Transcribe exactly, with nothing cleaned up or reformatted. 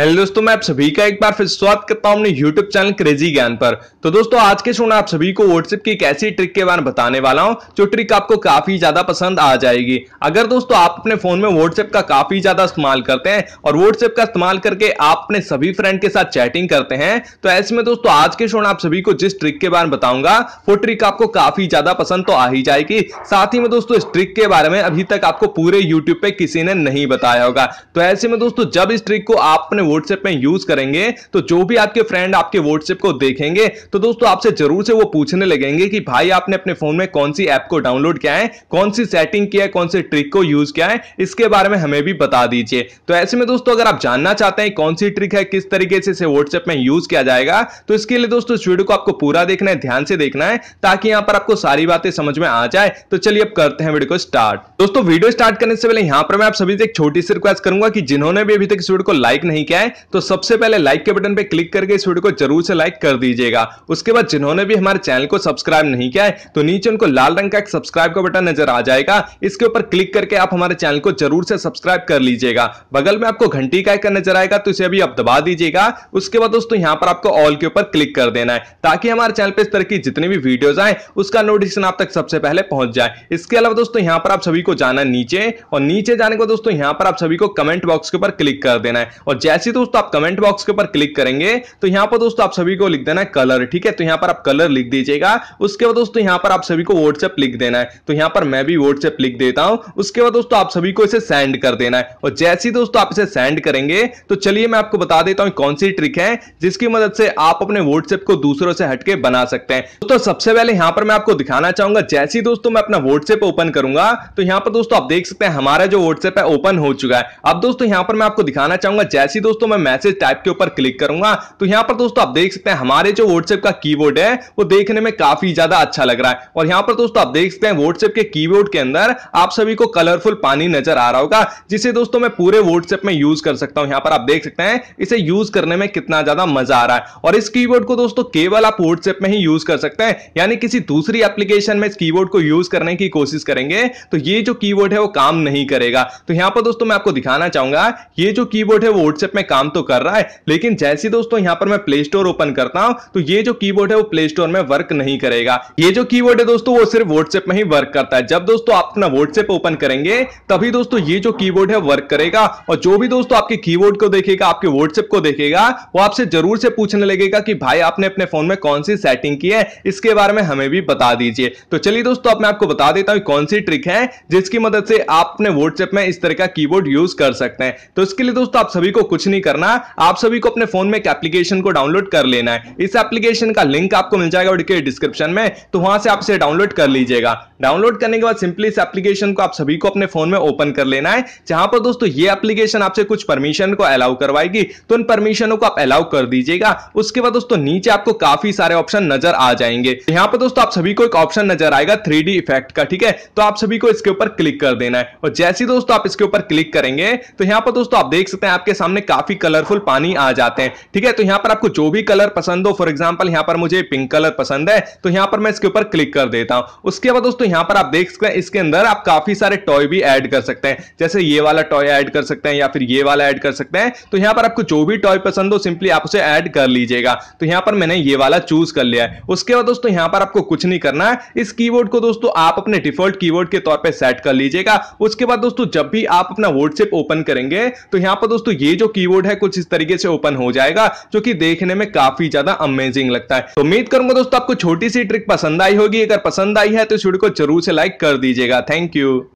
Hello दोस्तों, मैं आप सभी का एक बार फिर स्वागत करता हूं अपने यूट्यूब चैनल क्रेजी ज्ञान पर। तो दोस्तों आज के शो में आप सभी को व्हाट्सएप की एक ऐसी ट्रिक के बारे में बताने वाला हूं जो ट्रिक आपको काफी ज्यादा पसंद आ जाएगी। अगर दोस्तों आप अपने फोन में व्हाट्सएप का काफी ज्यादा इस्तेमाल करते हैं और व्हाट्सएप का इस्तेमाल करके आप अपने सभी फ्रेंड के साथ चैटिंग करते हैं, तो ऐसे में दोस्तों आज के शो में आप सभी को जिस ट्रिक के बारे में बताऊंगा वो ट्रिक आपको काफी ज्यादा पसंद तो आ ही जाएगी। साथ ही में दोस्तों इस ट्रिक के बारे में अभी तक आपको पूरे यूट्यूब पे किसी ने नहीं बताया होगा। तो ऐसे में दोस्तों जब इस ट्रिक को आप अपने व्हाट्सएप में यूज करेंगे तो जो भी आपके फ्रेंड आपके व्हाट्सएप को देखेंगे तो दोस्तों आपसे जरूर से वो पूछने लगेंगे कि भाई आपने अपने फोन में कौन सी ऐप को डाउनलोड किया है, कौन सी सेटिंग किया है, कौन सी ट्रिक को यूज किया है, इसके बारे में हमें भी बता दीजिए। तो ऐसे में दोस्तों अगर आप जानना चाहते हैं कौन सी ट्रिक है, किस तरीके से इसे व्हाट्सएप में यूज किया जाएगा, तो इसके लिए दोस्तों इस वीडियो को आपको पूरा देखना है, ध्यान से देखना है ताकि यहां पर आपको सारी बातें समझ में आ जाए। तो चलिए अब करते हैं वीडियो को स्टार्ट। दोस्तों वीडियो स्टार्ट करने से पहले यहां पर मैं आप सभी से एक छोटी सी रिक्वेस्ट करूंगा कि जिन्होंने भी अभी तक इस वीडियो को लाइक नहीं किया है तो सबसे पहले लाइक के बटन पे क्लिक करके इस वीडियो को जरूर से लाइक कर दीजिएगा। उसके बाद जिन्होंने भी हमारे चैनल को सब्सक्राइब नहीं किया है तो नीचे उनको लाल रंग का एक सब्सक्राइब का बटन नजर आ जाएगा, इसके ऊपर क्लिक करके आप हमारे चैनल को जरूर से सब्सक्राइब कर लीजिएगा। बगल में आपको घंटी का आइकन नजर आएगा तो इसे भी आप दबा दीजिएगा। उसके बाद दोस्तों यहां पर आपको ऑल के ऊपर क्लिक कर देना है ताकि हमारे चैनल पे इस तरह की जितनी भी वीडियोस आए उसका नोटिफिकेशन आप तक सबसे पहले पहुंच जाए। इसके अलावा दोस्तों यहां पर आप सभी को जाना नीचे और नीचे जाने के बाद दोस्तों यहां पर आप सभी को कमेंट बॉक्स के ऊपर क्लिक कर देना है और जैसे दोस्तों आप कमेंट बॉक्स के ऊपर क्लिक करेंगे तो यहां पर दोस्तों आप सभी को लिख देना है कलर। ठीक है, तो यहां पर आप कलर लिख दीजिएगा। उसके बाद दोस्तों यहां पर आप सभी को व्हाट्सएप लिख देना है, तो यहां पर मैं भी व्हाट्सएप लिख देता हूं। उसके बाद दोस्तों आप सभी को इसे सेंड कर देना है और जैसे ही दोस्तों आप इसे सेंड करेंगे तो चलिए मैं आपको बता देता हूं कौन सी ट्रिक है जिसकी मदद से आप अपने व्हाट्सएप को दूसरों से हटके बना सकते हैं। दोस्तों सबसे पहले यहां पर मैं आपको दिखाना चाहूंगा, जैसे ही दोस्तों मैं अपना व्हाट्सएप ओपन करूंगा तो यहां पर दोस्तों आप देख सकते हैं हमारा जो व्हाट्सएप है ओपन हो चुका है। अब दोस्तों यहां पर मैं आपको दिखाना चाहूंगा, जैसे ही दोस्तों मैं मैसेज टाइप के ऊपर क्लिक करूंगा तो यहां पर दोस्तों आप देख सकते हैं हमारे जो व्हाट्सएप का कीबोर्ड है वो देखने में काफी ज्यादा अच्छा लग रहा है। और यहां पर दोस्तों आप देख सकते हैं व्हाट्सएप के कीबोर्ड के अंदर आप सभी को कलरफुल पानी नजर आ रहा होगा, जिसे दोस्तों मैं पूरे व्हाट्सएप में यूज कर सकता हूं। यहां पर आप देख सकते हैं इसे यूज करने में कितना ज्यादा मजा आ रहा है। और इस कीबोर्ड को दोस्तों केवल आप व्हाट्सएप में ही यूज कर सकते हैं, यानी किसी दूसरी एप्लीकेशन में इस कीबोर्ड को यूज करने की कोशिश करेंगे तो ये जो कीबोर्ड है वो काम नहीं करेगा। तो यहां पर दोस्तों मैं आपको दिखाना चाहूंगा, ये जो कीबोर्ड है वो व्हाट्सएप में काम तो कर रहा है, लेकिन जैसे दोस्तों यहां पर मैं प्ले स्टोर ओपन करता हूं तो ये जो कीबोर्ड है वो प्ले स्टोर में वर्क नहीं करेगा। ये जो कीबोर्ड है दोस्तों वो सिर्फ व्हाट्सएप में ही वर्क करता है। जब दोस्तों आप अपना व्हाट्सएप ओपन करेंगे तभी दोस्तों ये जो कीबोर्ड है वर्क करेगा और जो भी दोस्तों आपके कीबोर्ड को देखेगा, आपके व्हाट्सएप को देखेगा, वो आपसे जरूर से पूछने लगेगा कि भाई आपने अपने फोन में कौन सी सेटिंग की है, इसके बारे में हमें भी बता दीजिए। तो चलिए दोस्तों अब मैं आपको बता देता हूं कौन सी ट्रिक है जिसकी मदद से आप अपने व्हाट्सएप में इस तरह का कीबोर्ड यूज कर सकते हैं। तो इसके लिए दोस्तों आप सभी को कुछ नहीं करना, आप सभी को अपने फोन में एक एप्लीकेशन को डाउनलोड कर लेना है। इस एप्लीकेशन का लिंक आपको मिल जाएगा वीडियो के डिस्क्रिप्शन में, तो वहां से आप इसे डाउनलोड कर लीजिएगा। डाउनलोड करने के बाद सिंपली इस एप्लीकेशन को आप सभी को अपने फोन में ओपन कर लेना है। जहां पर दोस्तों ये एप्लीकेशन आपसे कुछ परमिशन को अलाउ करवाएगी तो उन परमिशनों को आप अलाउ कर दीजिएगा। उसके बाद दोस्तों नीचे आपको काफी सारे ऑप्शन नजर आ जाएंगे। यहां पर दोस्तों आप सभी को एक ऑप्शन नजर आएगा थ्री डी इफेक्ट का। ठीक है, तो आप सभी को इसके ऊपर क्लिक कर देना है और जैसे ही दोस्तों आप इसके ऊपर क्लिक करेंगे तो यहां पर दोस्तों आप देख सकते हैं आपके सामने काफी कलरफुल पानी आ जाते हैं। ठीक है, तो यहां पर आपको जो भी कलर पसंद हो, फॉर एग्जांपल यहां पर मुझे पिंक कलर पसंद है तो यहां पर मैं इसके ऊपर क्लिक कर देता हूं। उसके बाद दोस्तों यहां पर आप देख सकते हैं इसके अंदर आप काफी सारे टॉय भी ऐड कर सकते हैं, जैसे ये वाला टॉय ऐड कर सकते हैं या फिर ये वाला ऐड कर सकते हैं। तो यहां पर आपको जो भी टॉय पसंद हो सिंपली आप उसे ऐड कर लीजिएगा। तो यहां पर मैंने ये वाला चूज कर लिया है। उसके बाद दोस्तों यहां पर आपको कुछ नहीं करना है, इस कीबोर्ड को दोस्तों आप अपने डिफॉल्ट कीबोर्ड के तौर पे सेट कर लीजिएगा। उसके बाद दोस्तों जब भी आप अपना व्हाट्सएप ओपन करेंगे तो यहां पर दोस्तों ये जो कीबोर्ड है कुछ इस तरीके से ओपन हो जाएगा, जो कि देखने में काफी ज्यादा अमेजिंग लगता है। तो उम्मीद करूंगा दोस्तों आपको छोटी सी ट्रिक पसंद आई होगी। अगर पसंद आई है तो इस वीडियो को जरूर से लाइक कर दीजिएगा। Thank you.